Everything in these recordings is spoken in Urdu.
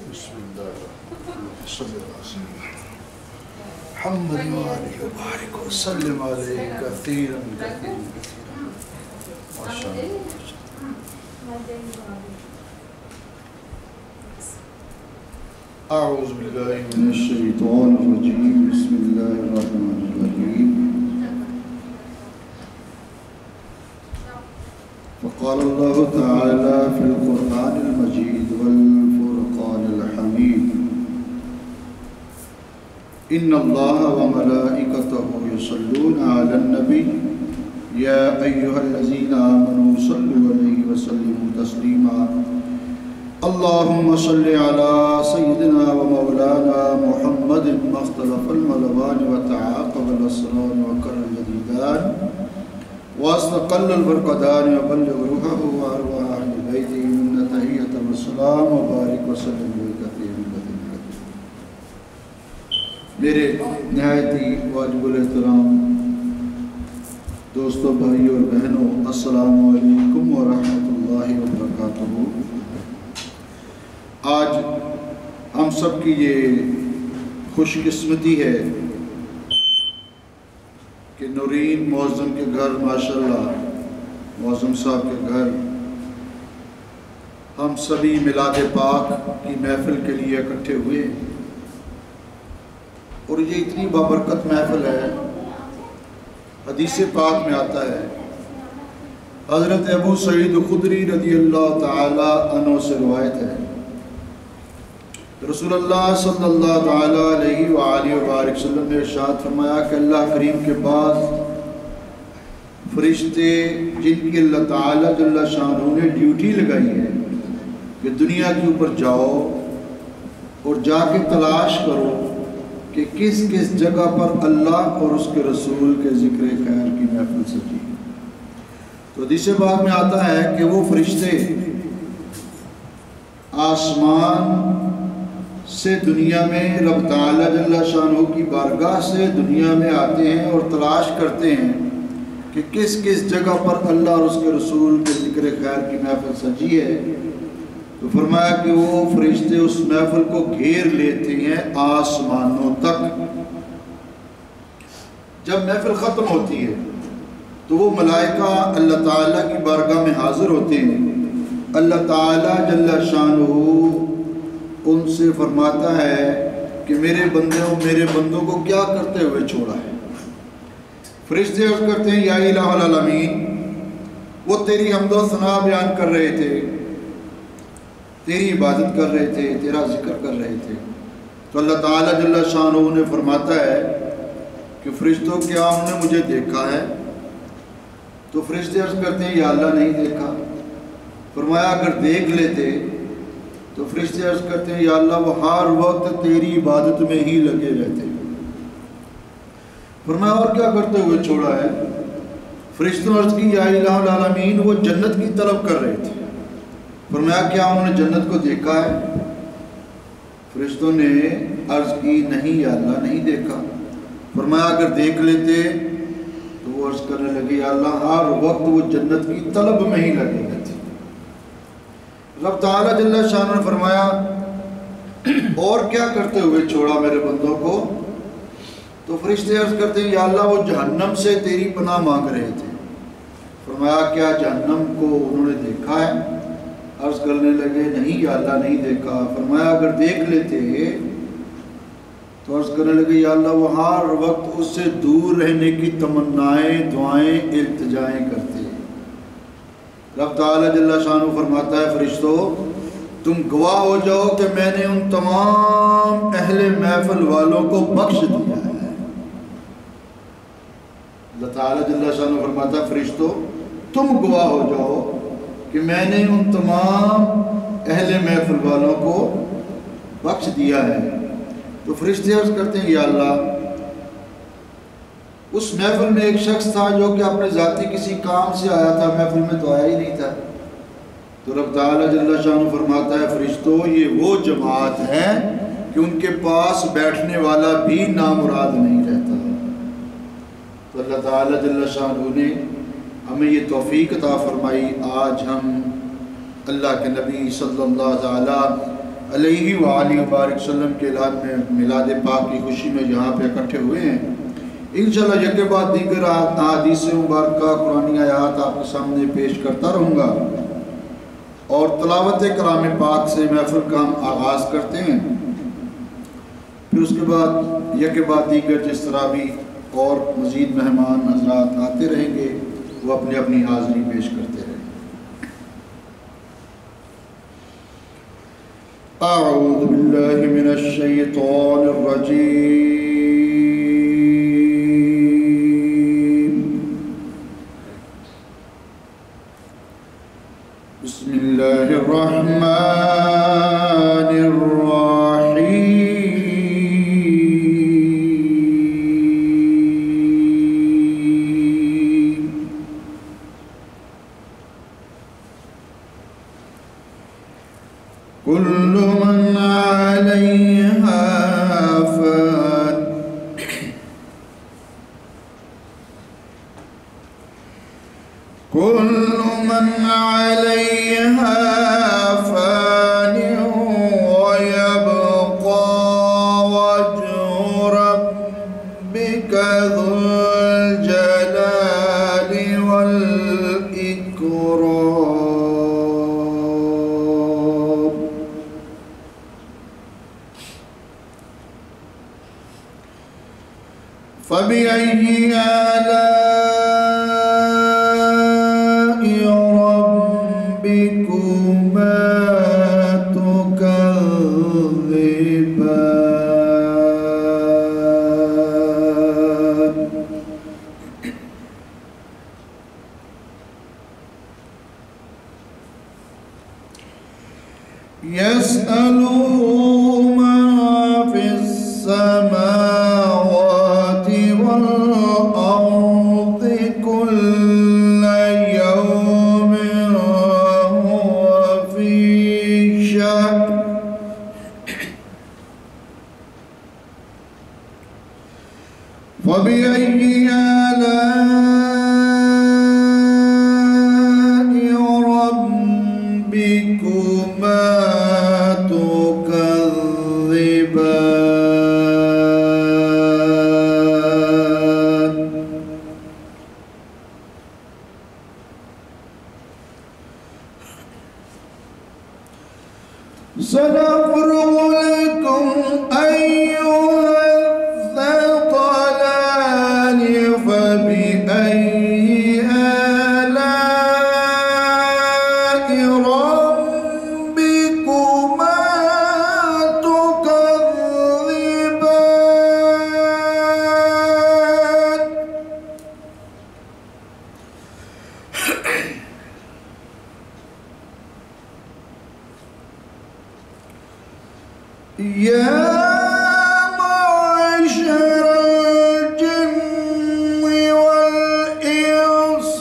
بسم الله صلى الله عليه وسلم محمد وآله وبارك وسلم عليه كثيرا كثيرا كثيرا ما شاء الله. أعوذ بالله من الشيطان الرجيم بسم الله الرحمن الرحيم. فقال الله تعالى في القرآن المجيد والفرقان الحميد إن الله وملائكته يصلون على النبي يا أيها الذين آمنوا صلوا عليه وسلموا تسليما اللهم صل على سيدنا ومولانا محمد ما اختلف الملوان وتعاقب الأسرار وكر الجديدان واستقل البرقدان وبلغ روحه وأرواح أهل بيته من تحية والسلام وبارك وسلم كثيرا كثيرا. میرے نہایت ہی واجب الاحترام دوستوں، بھائیوں اور بہنوں، السلام علیکم ورحمۃ اللہ وبرکاتہ. آج ہم سب کی یہ خوش قسمتی ہے کہ نورین معظم کے گھر ماشاءاللہ معظم صاحب کے گھر ہم سبھی میلاد پاک کی محفل کے لیے اکٹھے ہوئے اور یہ اتنی بابرکت محفل ہے. حدیث پاک میں آتا ہے، حضرت ابو سعید خدری رضی اللہ تعالی عنہ سے روایت ہے، رسول اللہ صلی اللہ تعالیٰ علیہ وآلہ وآلہ وسلم نے ارشاد فرمایا کہ اللہ کریم کے بعد فرشتے جن کی اللہ تعالیٰ جل شانہ نے ڈیوٹی لگائی ہے کہ دنیا کے اوپر جاؤ اور جا کے تلاش کرو کہ کس کس جگہ پر اللہ اور اس کے رسول کے ذکر خیر کی محفل سجی. تو حدیث پاک میں آتا ہے کہ وہ فرشتے آسمان سے دنیا میں رب تعالیٰ جل شانہ کی بارگاہ سے دنیا میں آتے ہیں اور تلاش کرتے ہیں کہ کس کس جگہ پر اللہ اور اس کے رسول کے ذکر خیر کی محفل سجی ہے. تو فرمایا کہ وہ فرشتے اس محفل کو گھیر لیتے ہیں آسمانوں تک. جب محفل ختم ہوتی ہے تو وہ ملائکہ اللہ تعالیٰ کی بارگاہ میں حاضر ہوتے ہیں. اللہ تعالیٰ جل شانہ ان سے فرماتا ہے کہ میرے بندوں کو کیا کرتے ہوئے چھوڑا ہے. فرشتے عرض کرتے ہیں یا الہ العالمین، وہ تیری حمد و ثنا بیان کر رہے تھے، تیری عبادت کر رہے تھے، تیرا ذکر کر رہے تھے. تو اللہ تعالیٰ جل شانہ انہیں فرماتا ہے کہ فرشتوں کیا انہوں نے مجھے دیکھا ہے؟ تو فرشتے عرض کرتے ہیں یا اللہ نہیں دیکھا. فرمایا اگر دیکھ لیتے تو فرشتے عرض کرتے ہیں یا اللہ وہ ہر وقت تیری عبادت میں ہی لگے رہتے. فرمایا اور کیا کرتے ہوئے چھوڑا ہے؟ فرشتوں عرض کی یا الہ العالمین وہ جنت کی طلب کر رہے تھے. فرمایا کیا انہوں نے جنت کو دیکھا ہے؟ فرشتوں نے عرض کی نہیں یا اللہ نہیں دیکھا. فرمایا اگر دیکھ لیتے تو وہ عرض کرنے لگے یا اللہ ہر وقت وہ جنت کی طلب میں ہی لگے رہتے. رب تعالیٰ جل شانہ نے فرمایا اور کیا کرتے ہوئے چھوڑا میرے بندوں کو؟ تو فرشتے عرض کرتے ہیں یا اللہ وہ جہنم سے تیری پناہ مانگ رہے تھے. فرمایا کیا جہنم کو انہوں نے دیکھا ہے؟ عرض کرنے لگے نہیں یا اللہ نہیں دیکھا. فرمایا اگر دیکھ لیتے تو عرض کرنے لگے یا اللہ وہ ہر وقت اس سے دور رہنے کی تمنائیں دعائیں التجائیں کرتے. رب تعالیٰ جل شانہ فرماتا ہے فرشتوں تم گواہ ہو جاؤ کہ میں نے ان تمام اہل محفل والوں کو بخش دیا ہے. اللہ تعالیٰ جل شانہ فرماتا ہے فرشتوں تم گواہ ہو جاؤ کہ میں نے ان تمام اہل محفل والوں کو بخش دیا ہے. تو فرشتے عرض کرتے ہیں یا اللہ اس محفل میں ایک شخص تھا جو کہ اپنے ذاتی کسی کام سے آیا تھا، محفل میں تو آیا ہی نہیں تھا. تو رب تعالیٰ جل شانہ فرماتا ہے فرشتوں یہ وہ جماعت ہے کہ ان کے پاس بیٹھنے والا بھی نامراد نہیں رہتا. تو اللہ تعالیٰ جل شانہ نے ہمیں یہ توفیق عطا فرمائی. آج ہم اللہ کے نبی صلی اللہ تعالیٰ अलैहि व आलिहि बारिक वसल्लम के मिलाद पाक की खुशी में यहाँ पे इकट्ठे हुए हैं। इंशाअल्लाह यके बाद दीगर अहादीस मुबारक कुरानी आयात आपके सामने पेश करता रहूँगा और तलावत कलाम पाक से महफिल का हम आगाज़ करते हैं। फिर उसके बाद यके बाद दीगर जिस तरह भी और मज़ीद मेहमान हज़रात आते रहेंगे वो अपनी अपनी हाज़िरी पेश करते रहेंगे। अऊज़ु बिल्लाहि मिनश शैतानिर रजीम। बिस्मिल्लाहिर रहमानिर रहीम। कुल्लु मन अलैहा फ़ान कुल्लु मन अलैहा फ़ान व यबक़ा वज्हु रब्बिका ज़ुल जलालि वल इकराम। फ़बिअय्यि आलाइ रब्बिकुमा तुकज़्ज़िबान। यसअलुहु मा फ़िस समावाति वल अर्दि कुल्ल यौमिन हुवा फ़ी शअन। फ़बिअय्यि आलाइ रब्बिकुमा तुकज़्ज़िबान। सनफ़्रुग़ु लकुम अय्युहल-थक़लान फ़बिअय्यि आलाइ रब्बिकुमा तुकज़्ज़िबान। या माशरल जिन्नि वल इंस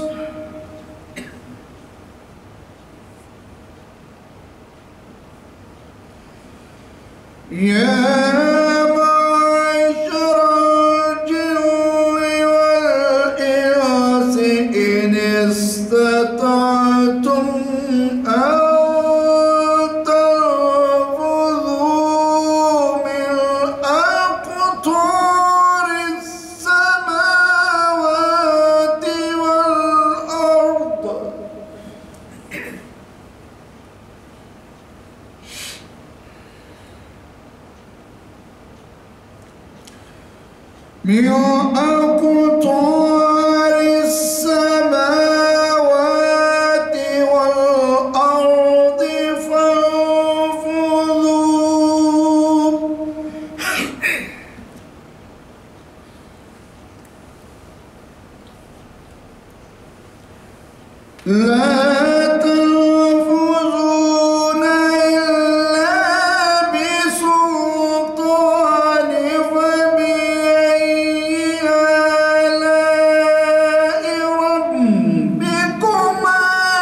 या माशरल जिन्नि वल इंस इन इस्तताअतुम अन من أقطار السماوات والأرض فانفذوا لا تنفذون إلا بسلطان فبأي آلاء ربكما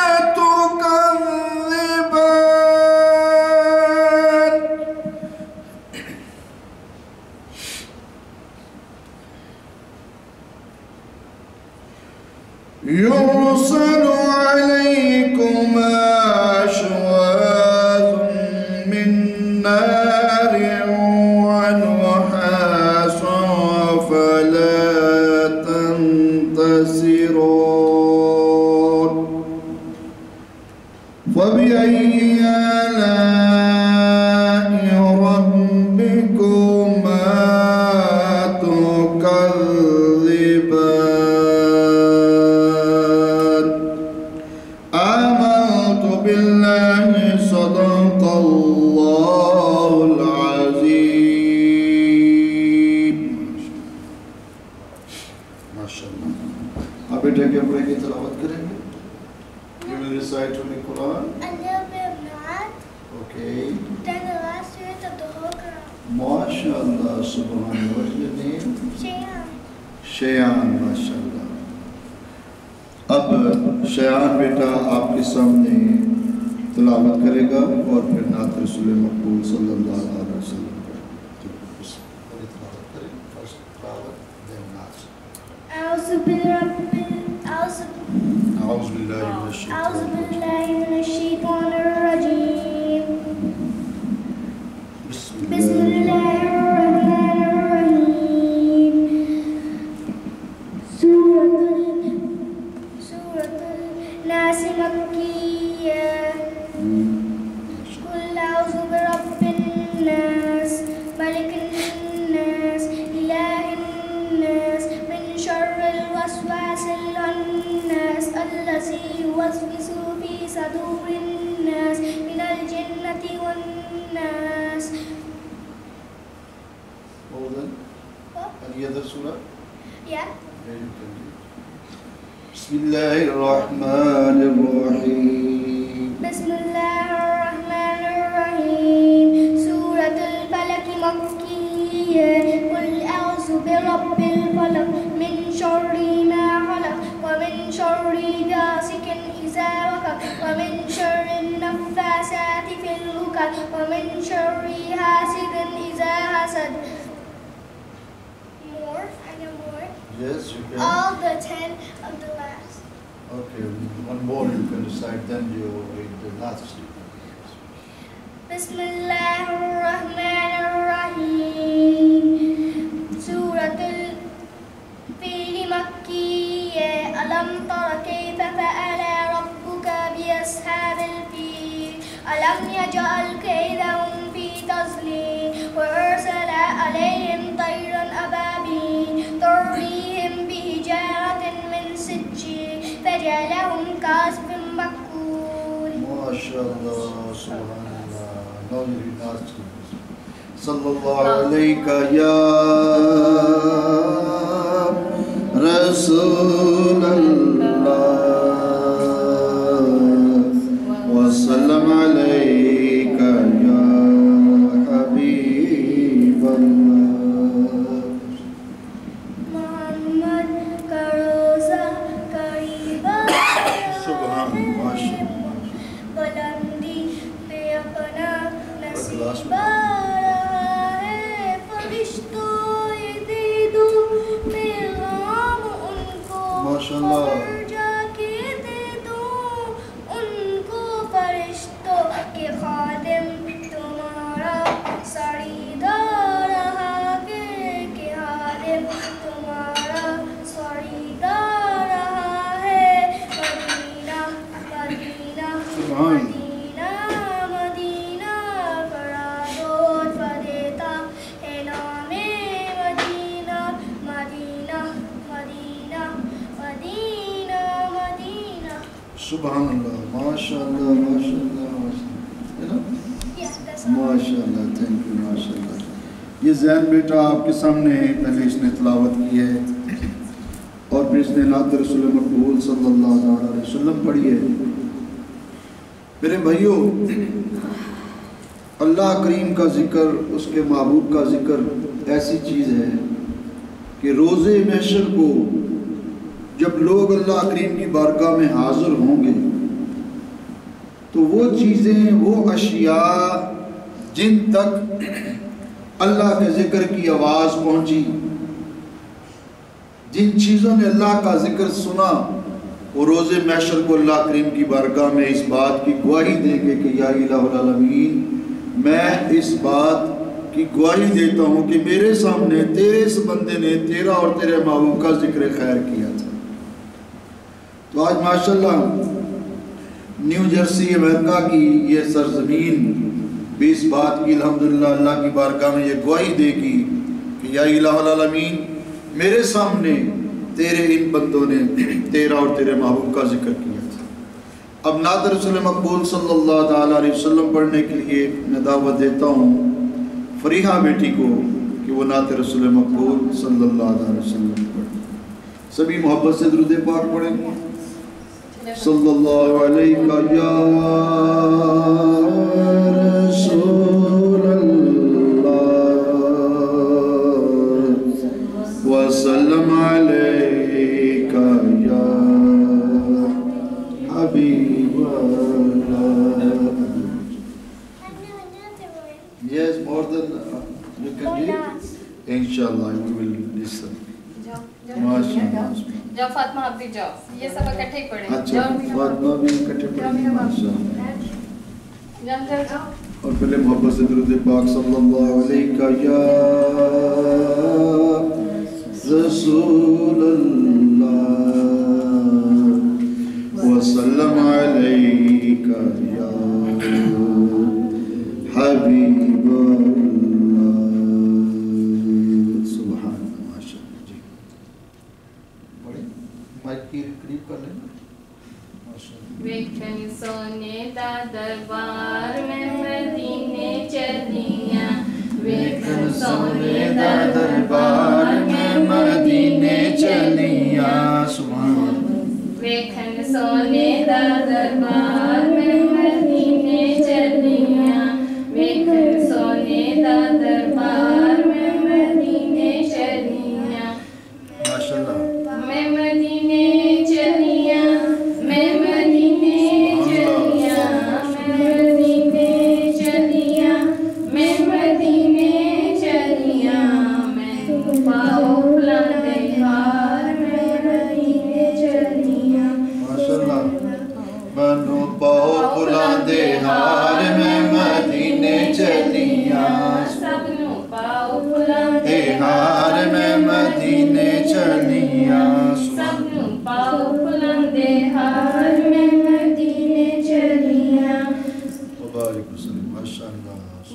تكذبان. يرسل عليكما شواظ من نار ونحاس فلا تنتصرون فبأي آلاء ربكما تكذبان آمنت بالله صدق الله العظيم. ماشاءاللہ. آپ بیٹھے کے پڑھے کی تلاوت کریں گے. You will recite from the Quran. A little bit of math. Okay. Then the last words of the whole Quran. MashaAllah. Subhanallah. What is your name? Shayan. شیان. ماشاءاللہ. اب شیان بیٹا آپ کے سامنے تلاوت کرے گا اور پھر نعت رسول مقبول صلی اللہ علیہ وسلم أعوذ بالله من الشيطان الرجيم. بسم الله الرحمن الرحيم. سورة الناس مكية. قل أعوذ برب الناس ملك الناس إله الناس من شر الوسواس الخناس الذي يوسوس في صدور الناس من الجنة والناس. What was that? Any other surah? Yeah. بسم الله الرحمن الرحيم. بسم الله الرحمن الرحيم. سورة الفلق مكية. قل أعوذ برب الفلق من شر ما خلق ومن شر غاسق إذا وقب ومن شر النفاثات في العقد ومن شر حاسد إذا حسد. More? I know more. Yes, you can. All the 10 of the last. Okay, one more you can recite, then you read the last. بسم الله الرحمن الرحيم. سورة الفيل مكية. ألم تر كيف فعل ربك بأصحاب الفيل ألم يجعل كيدهم في تضليل وأرسل عليهم طيرا أبابيل ترميهم بحجارة من سجيل فجعلهم كعصف مأكول. MashaAllah, Subhanallah. Now you read last. Sallallahu alayka ya Rasulallah wa sallam alayka ya Habiballah. Muhammad ka roza kariba Subhanallah, MashaAllah. बुलंदी पे अपना Last नसीब रहा है फरिश्तों ये दे दो पैगाम उनको MashaAllah. खबर जाके दे दो उनको फरिश्तों के खादिम तुम्हारा सरीदार रहा के खादिम तुम्हारा सरीदार रहा है मदीना मदीना Subhan. मदीना मदीना फरादोत फदेता है नामे Madina Madina Madina Madina Madina. Subhanallah, MashaAllah, MashaAllah, MashaAllah. You know? Yeah, that's all. MashaAllah, thank you, MashaAllah. یہ زین بیٹا آپ کے سامنے پہلے اس نے تلاوت کی ہے اور پھر اس نے نعت رسول مقبول صلی اللہ علیہ وسلم پڑھی ہے. میرے بھائیوں، اللہ کریم کا ذکر، اس کے محبوب کا ذکر ایسی چیز ہے کہ روز محشر کو جب لوگ اللہ کریم کی بارگاہ میں حاضر ہوں گے تو وہ چیزیں، وہ اشیاء جن تک اللہ کے ذکر کی آواز پہنچی، جن چیزوں نے اللہ کا ذکر سنا، وہ روز محشر کو اللہ کریم کی بارگاہ میں اس بات کی گواہی دیں گے کہ یا الہ العالمین، میں اس بات کی گواہی دیتا ہوں کہ میرے سامنے تیرے اس بندے نے تیرا اور تیرے محبوب کا ذکر خیر کیا تھا۔ تو آج ماشاءاللہ نیو جرسی امریکہ کی یہ سرزمین بھی اس بات کی الحمدللہ اللہ کی بارگاہ میں یہ گواہی دے گی کہ یا الہ العالمین میرے سامنے تیرے ان بندوں نے تیرا اور تیرے محبوب کا ذکر کیا تھا۔ اب نعت رسول مقبول صلی اللہ تعالیٰ علیہ وسلم پڑھنے کے لیے میں دعوت دیتا ہوں فریحہ بیٹی کو کہ وہ نعت رسول مقبول صلی اللہ علیہ وسلم پڑھیں۔ سبھی محبت سے درود پاک پڑھیں گے۔ صلی اللہ علیہ یا رسول اللہ وسلم علیک یا حبیب اللہ۔ Yes, more than you can read. Inshallah, we will listen. جاؤ فاطمہ آپ بھی جاؤ، یہ سب اکٹھے ہی پڑھیں۔ اچھا فاطمہ بھی اکٹھے پڑھیں۔ اور پہلے محبت سے درود پاک صلی اللہ علیہ یا رسول اللہ وسلم علیک یا حبیب اللہ۔ سبحان اللہ، ماشاء اللہ۔ جی مائک کی قریب کر لینا۔ ویکھن سونے دا دربار میں مدینے چلیاں، ویکھن سونے دا دربار میں مدینے چلیاں، ویکھن سونے دا دربار میں مدینے چلیاں، ویکھن سونے دا دربار میں مدینے چلیاں، ماشاءاللہ۔ میں مدینے چلیاں، میں مدینے چلیاں، میں مدینے چلیاں، میں مدینے چلیاں، میں پاؤ بلندے ہار میں مدینے چلیاں، ماشاءاللہ۔ بنو پاؤ بلندے ہار میں مدینے چلیاں، سب نو پاؤ بلندے ہار میں مدینے چلیاں، سب نو پاؤ بلندے ہار میں مدینے چلیاں، مبارک وسلم۔ ماشاءاللہ۔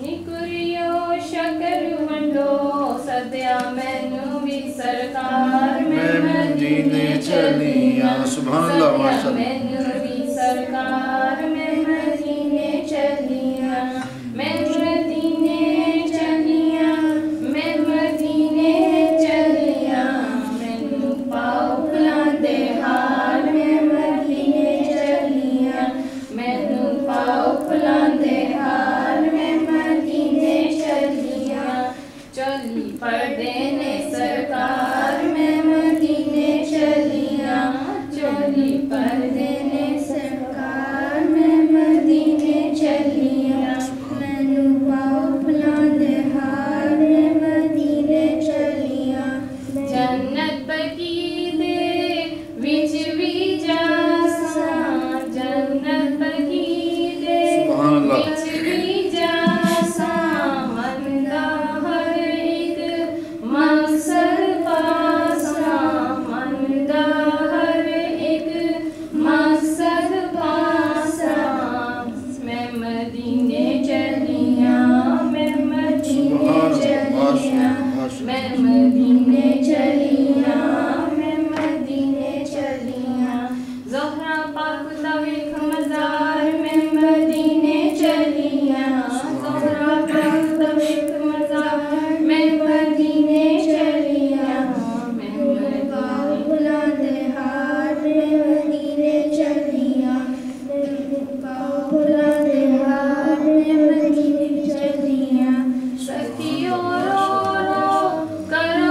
نکریو شکر ونڈو سدیا مینو بھی سرکار میں مدینے چلیاں، سبحان اللہ، ماشاءاللہ۔ مینو بھی سرکار میں مدینے چلیاں، میں مدینے چلیاں، میں مدینے چلیاں، مینو پاؤ بلندے ہار میں مدینے چلیاں، مینو پاؤ بلندے ہار میں مدینے چلیاں، چولی پردے نے سرکار میں مدینے چلیاں، چولی پردے نے سرکار میں مدینے چلیاں، مینو پاؤ بلندے ہار میں مدینے چلیاں، جنت بقی دے وچ وی جاساں، جنت بقی دے سبحان اللہ۔ وچ وی جاساں، من دا ہر ایک مقصد پاساں، من دا ہر ایک مقصد پاساں، میں مدینے چلیاں، میں مدینے چلیاں، میں مدینے چلیاں، میں مدینے چلیاں، زہرا پاک دا ویکھ مزار میں مدینے چلیاں، زہرا پاک دا ویکھ مزار میں مدینے چلیاں، میں پاؤ بلندے ہار میں مدینے چلیاں، پاؤ بلندے ہار میں مدینے چلیاں، سکھیو رو رو کرو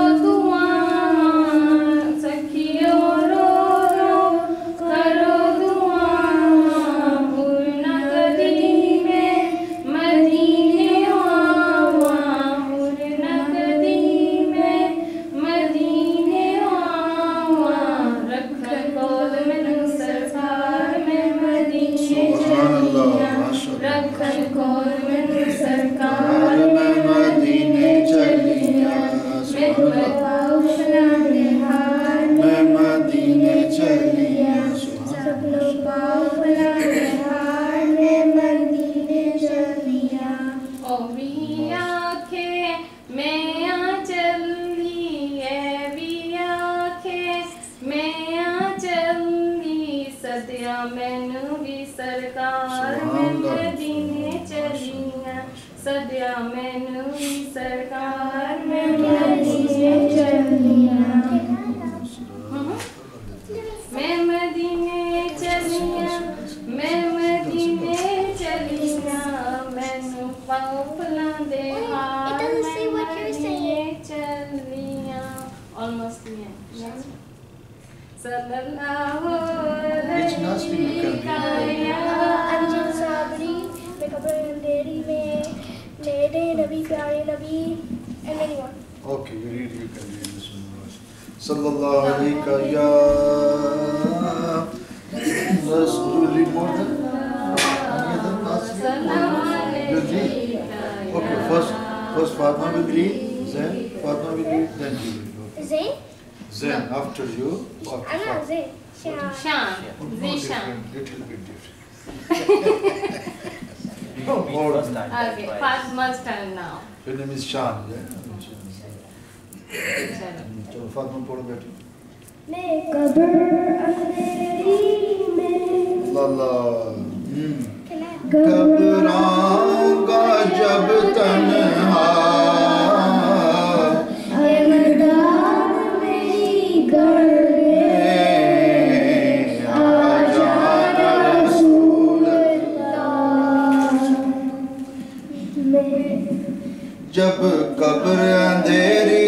भी आखे मैं आ चली है भी आखे मैं आ चली सदिया मैनू भी सरकार मैं मदीने चलियां सदिया मैनू भी सरकार मैं मदीने चलियां मैं मदीने चलियां मैं मदीने चलियां मैनू पाओ फलांदे हार चलियां almost the end. Sallallahu alayhi Amjad Sabri मैं कब्र अंधेरी में मेरे नबी प्यारे नबी and anyone. Okay, you can read this one. Sallallahu alayhi ya Rasul more than okay, first Fatma will read, then Fatma will read, then you will read. Zain? Then after you, I'm not Zain. Shan. Zishan. Little bit different. More than that. Okay, Fatma's turn now. Your name is Shan, yeah? चलो फातिमा पढ़ो बेटी मैं कब्र अंधेरी में लाला घबराऊंगा जब तन्हा मदाद मेरी गले आ जाना रसूल अल्लाह जब कब्र अंधेरी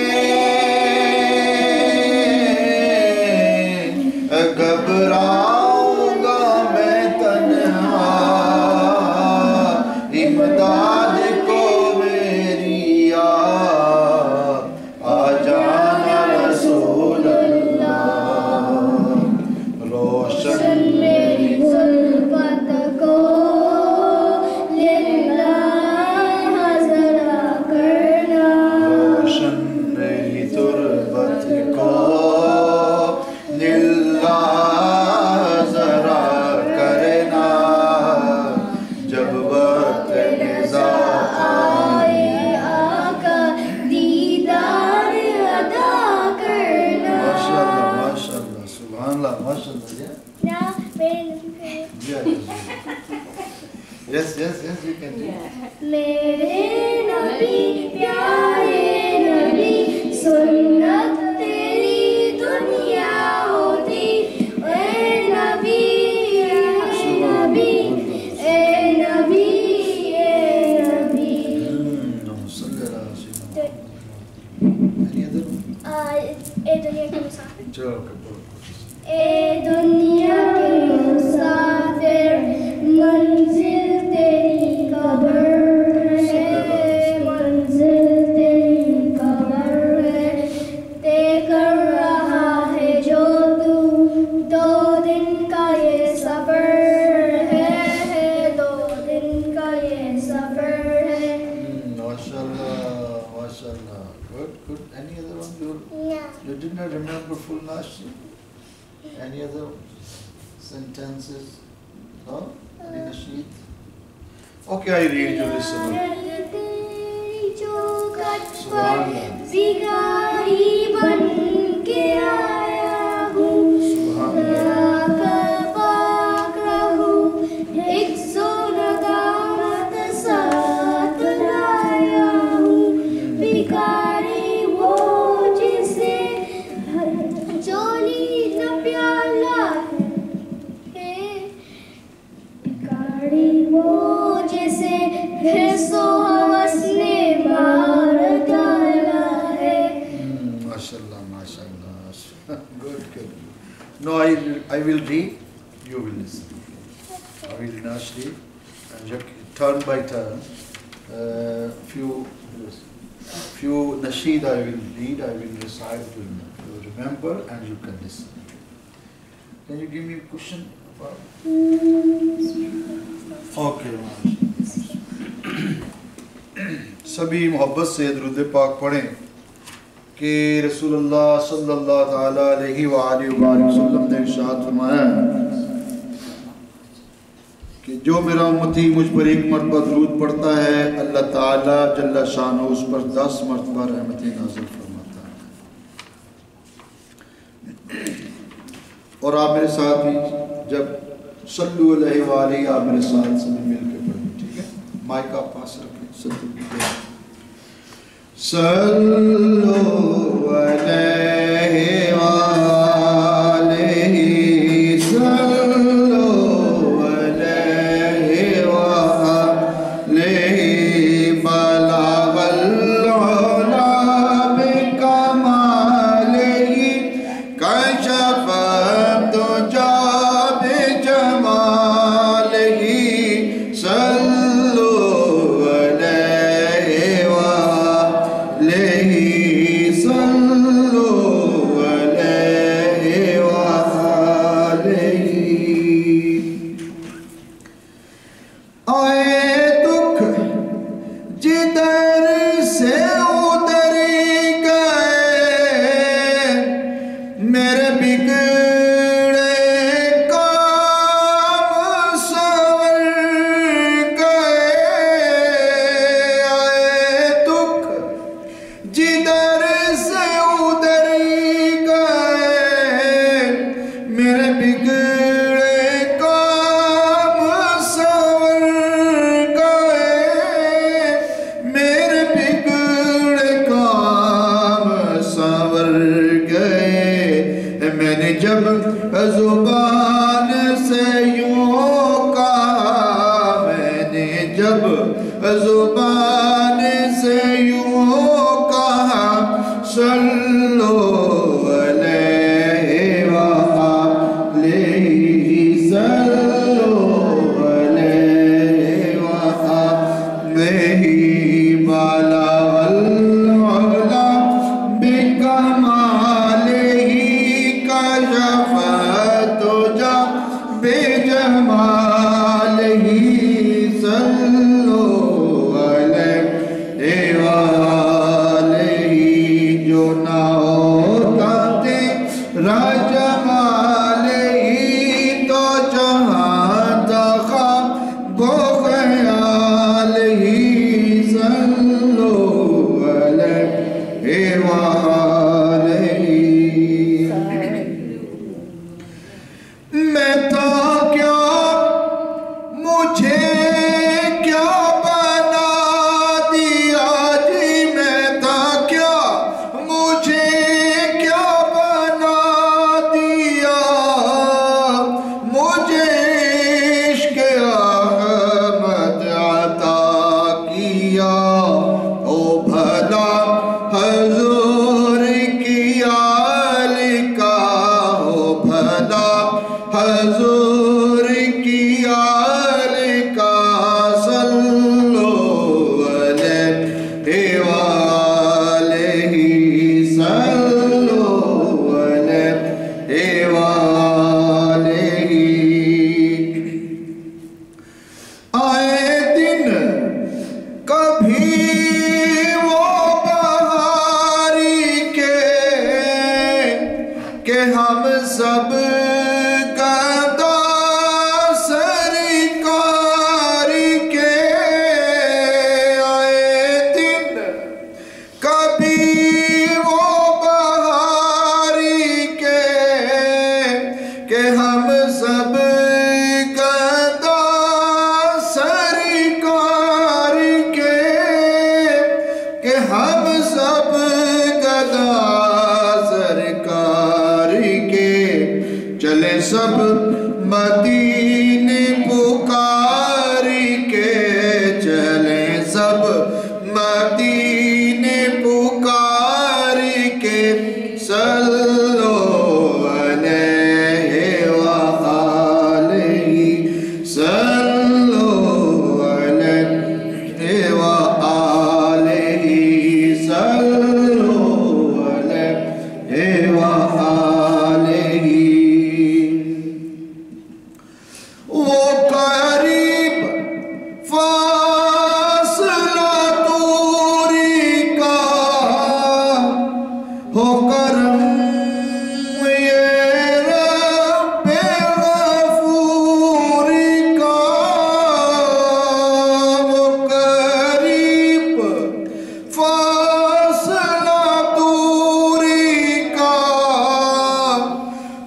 घबराऊंगा मैं तन्हा इमदाद को मेरी आ जाना रसूल अल्लाह रोशन मेरी ज़ुल्फ़त को लिल्लाह ज़रा करना रोशन मेरी तुरबत को Yes, you can do it. मेरे नबी प्यारे नबी सुन्नत तेरी दुनिया होती ए नबी ए नबी ए नबी ए नबी ए दुनिया के मुसाफिर ए दुनिया के मुसाफिर मंजिल तेरी कब्र है मंजिल तेरी कब्र है तय कर रहा है जो तू 2 दिन का ये सफर है 2 दिन का ये सफर है माशाल्लाह good any other one you did not remember full nasr any other sentences no any nasheed okay I read you listen भिखारी बन के आया हूँ पाक रहूँ हिज़्ज़ो नदामत साथ लाया हूँ भिखारी वो जिसे चोली न प्याला है भिखारी वो जिसे हिस्सो हवस ने मार डाला है माशाल्लाह good no I will read you will listen I will not read and you turn by turn few nasheed I will read I will recite to you remember and you can listen can you give me a question about okay सभी मोहब्बत से दुरूद पाक पढ़ें कि रसूलुल्लाह सल्लल्लाहु ताला अलैहि वसल्लम ने इरशाद फरमाया کہ جو میرا امتی مجھ پر ایک مرتبہ درود پڑھتا ہے اللہ تعالیٰ جل شانہ اس پر 10 مرتبہ رحمت نازل فرماتا ہے. اور آپ میرے ساتھ بھی جب صلو علیہ وآلہ آپ میرے ساتھ سب مل کے پڑھیں. ٹھیک ہے، مائک آپ پاس رکھیں. صلو علیہ وآلہ فاصلہ توری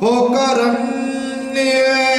हो करन्ये